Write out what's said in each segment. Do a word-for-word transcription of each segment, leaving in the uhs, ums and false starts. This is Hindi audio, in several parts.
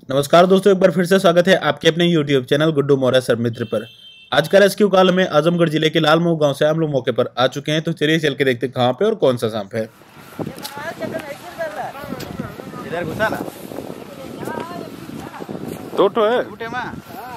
नमस्कार दोस्तों, एक बार फिर से स्वागत है आपके अपने YouTube channel Guddu Maurya sir मित्र पर। आज का रेस्क्यू कॉल में आजमगढ़ जिले के लालमऊ गांव से हम लोग मौके पर आ चुके हैं। तो चलिए चल के देखते हैं कहाँ पे और कौन सा सांप है। इधर घुसा ना टोटो है टूटे मां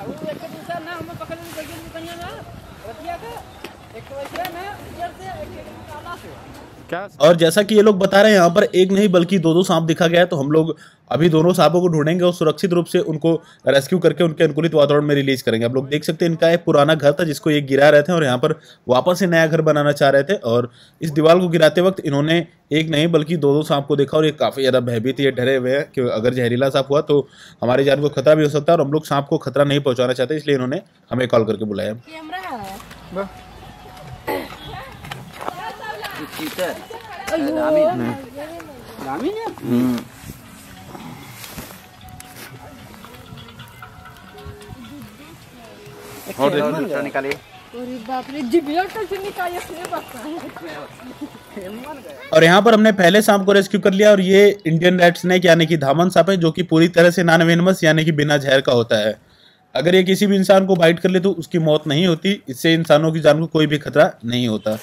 क्या। और जैसा कि ये लोग बता रहे हैं, यहाँ पर एक नहीं बल्कि दो दो सांप दिखा गया है। तो हम लोग अभी दोनों सांपों को ढूंढेंगे और सुरक्षित रूप से उनको रेस्क्यू करके उनके अनुकूलित वातावरण में रिलीज करेंगे। आप लोग देख सकते हैं, इनका एक पुराना घर था जिसको ये गिरा रहे थे और यहाँ पर वापस से नया घर बनाना चाह रहे थे। और इस दीवार को गिराते वक्त इन्होंने एक नहीं बल्कि दो दो सांप को देखा और ये काफी ज्यादा भयभीत, ये डरे हुए हैं कि अगर जहरीला सांप हुआ तो हमारी जान को खतरा भी हो सकता है। और हम लोग सांप को खतरा नहीं पहुंचाना चाहते, इसलिए इन्होंने हमें कॉल करके बुलाया। और देखो निकालिए। और यहाँ पर हमने पहले सांप को रेस्क्यू कर लिया और ये इंडियन रेड स्नेक यानी कि धामन सांप है, जो कि पूरी तरह से नॉन वेनमस यानी कि बिना जहर का होता है। अगर ये किसी भी इंसान को बाइट कर ले तो उसकी मौत नहीं होती। इससे इंसानों की जान को कोई भी खतरा नहीं होता।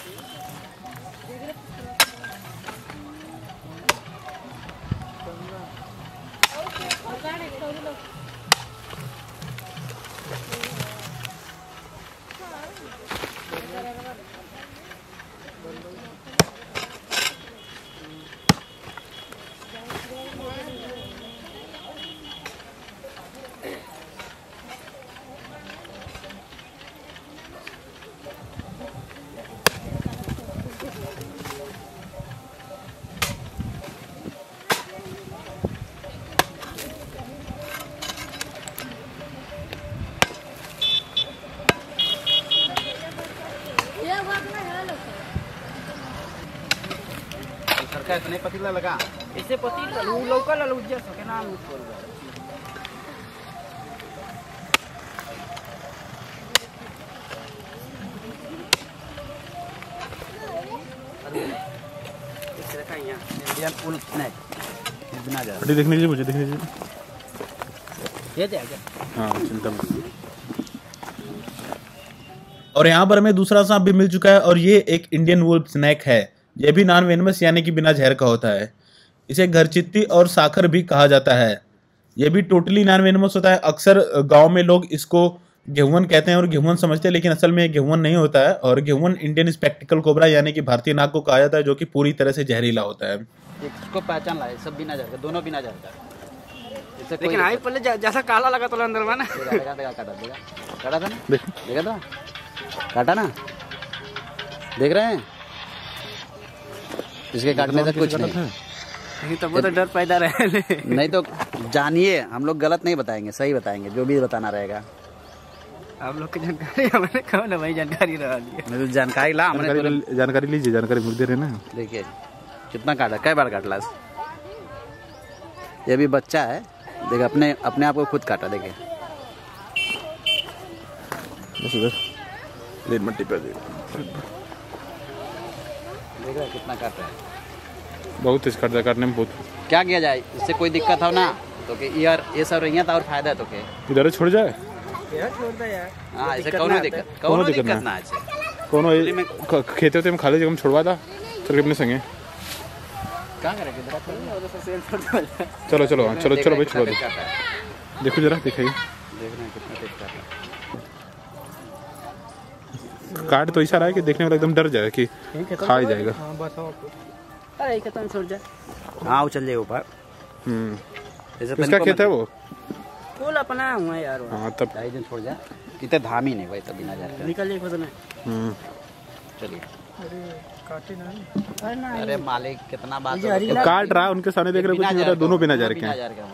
सरकार नहीं पतीला लगा इसे पतीला लू लौका ला लू जैसा के नाम बोल रहा है। इस रखा यहां इंडियन फुल स्नैक बिना जा अभी देखने लीजिए, मुझे देखने लीजिए। ये दे आगे। हाँ, चिंता मत। और यहाँ पर हमें दूसरा सांप भी मिल चुका है और ये एक इंडियन वुल्फ स्नैक है। यह भी नॉन वेनमस यानी कि बिना जहर का होता है। इसे घरचित्ती और साखर भी कहा जाता है। यह भी टोटली नॉन वेनमस होता है। अक्सर गांव में लोग इसको गेहुवन कहते हैं और गेहुवन समझते हैं, लेकिन असल में गेहुवन नहीं होता है। और गेहुवन इंडियन स्पेक्टिकल कोबरा यानी कि भारतीय नाग को कहा जाता है, जो कि पूरी तरह से जहरीला होता है। इसको पहचान लाए सब बिना जहर का, दोनों बिना जहर का। लेकिन आई पहले जैसा काला लगा तो अंदर में ना काटा देगा काटा देगा काटा था ना देखा था काटा ना देख रहे हैं। इसके काटने से कुछ नहीं, नहीं तो वो तो डर पैदा रहे। नहीं तो जानिए, हम लोग गलत नहीं बताएंगे, सही बताएंगे, जो भी बताना रहेगा। आप लोग की जानकारी हमने कहा ना भाई, जानकारी रहा लिया तो जानकारी ला हमने जानकारी लीजिए, जानकारी मिल दे रहे ना। देखिए कितना काटा, कई बार काट ला। ये भी बच्चा है, देखिए अपने अपने आप को खुद काटा। देखिए बस उधर मट्टी पे देख रहा है कितना काट रहा है। बहुत तेज काट काटने में बहुत। क्या किया जाए, इससे कोई दिक्कत हो ना तो कि यार ये सब रही था और फायदा तो के इधर छोड़ जाए यार, छोड़ दे यार। हां ऐसे कौनो दिक्कत कौनो दिक्कत ना है। कौनो खेते होते में खाली जगह में छोड़वा दा चल अपने संगे। क्या करेंगे जरा चलो चलो हाँ चलो चलो भाई छोड़ दो। देखो जरा दिखाइए, देख रहे हैं कितना तेज काट रहा है। काट तो ऐसा रहा है कि देखने वाला एकदम डर जाएगा कि खा ही जाएगा। अरे खत्म छोड़ जा। हाँ वो चल जाए ऊपर। हम्म किसका खेत है वो? फूल अपना हुआ यार। हाँ तब ढाई दिन छोड़ जा, कितने धाम ही नहीं भाई, तब बिना जाकर निकल जाए खुद में। हम्म चलिए काटे ना। अरे मालिक कितना बात काट रहा है उनके सामने, देख रहे कुछ दोनों बिना जा रहे हैं।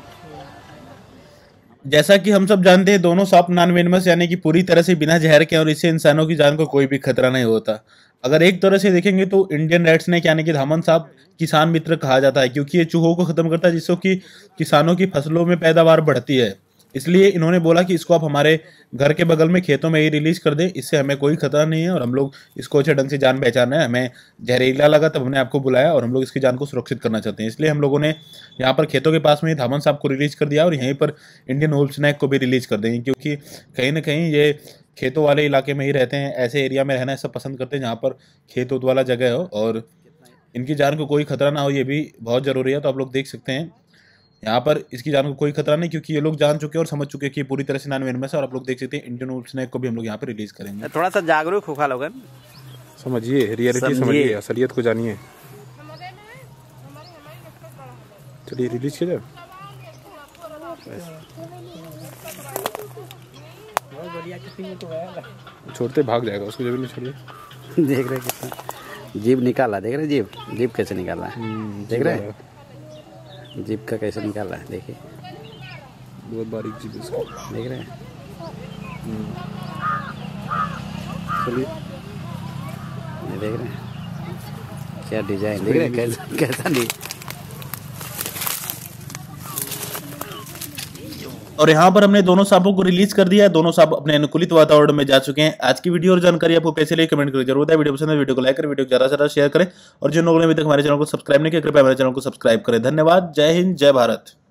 जैसा कि हम सब जानते हैं, दोनों सांप नॉन वेनमस यानी कि पूरी तरह से बिना जहर के और इससे इंसानों की जान को कोई भी खतरा नहीं होता। अगर एक तरह से देखेंगे तो इंडियन रेड स्नेक यानी कि धामन सांप किसान मित्र कहा जाता है, क्योंकि ये चूहों को खत्म करता है, जिससे कि किसानों की फसलों में पैदावार बढ़ती है। इसलिए इन्होंने बोला कि इसको आप हमारे घर के बगल में खेतों में ही रिलीज कर दें, इससे हमें कोई खतरा नहीं है और हम लोग इसको अच्छे ढंग से जान पहचाना है। हमें जहरीला लगा तब हमने आपको बुलाया और हम लोग इसकी जान को सुरक्षित करना चाहते हैं, इसलिए हम लोगों ने यहाँ पर खेतों के पास में ही धामन साहब को रिलीज कर दिया और यहीं पर इंडियन वुल्फ स्नैक को भी रिलीज कर देंगे, क्योंकि कहीं ना कहीं ये खेतों वाले इलाके में ही रहते हैं, ऐसे एरिया में रहना ऐसा पसंद करते हैं जहाँ पर खेत उत वाला जगह हो और इनकी जान को कोई खतरा ना हो, ये भी बहुत ज़रूरी है। तो आप लोग देख सकते हैं यहाँ पर इसकी जान को कोई खतरा नहीं, क्योंकि ये लोग जान चुके हैं और समझ चुके हैं कि पूरी तरह से नॉन वेनमस है। और आप लोग देख सकते हैं इंडियन वुल्फ स्नैक को भी हम लोग यहाँ पर रिलीज करेंगे। थोड़ा सा जागरूक होगा लोगन, समझिए रियलिटी, समझिए असलियत को जानिए। चलिए रिलीज किया जाए, छोड़ते भाग जाएगा उसको, जब नहीं छोड़िए। देख रहे कितना जीभ निकाला, देख रहे जीभ जीभ कैसे निकाला है, देख रहे जीभ का कैसे निकाला है, देखिए बहुत बारीक जीभ इसका, देख रहे हैं। चलिए ये देख रहे हैं क्या डिजाइन, देख रहे हैं कैसा कैसा नहीं। और यहाँ पर हमने दोनों सांपों को रिलीज कर दिया है, दोनों सांप अपने अनुकूलित वातावरण में जा चुके हैं। आज की वीडियो और जानकारी आपको कैसे लगी कमेंट करके जरूर बताएं। वीडियो पसंद है वीडियो को लाइक करें, वीडियो को ज्यादा से ज्यादा शेयर करें और जिन लोगों ने अभी तक हमारे चैनल को सब्सक्राइब नहीं किया कृपया हमारे चैनल को सब्सक्राइब करें। धन्यवाद, जय हिंद, जय भारत।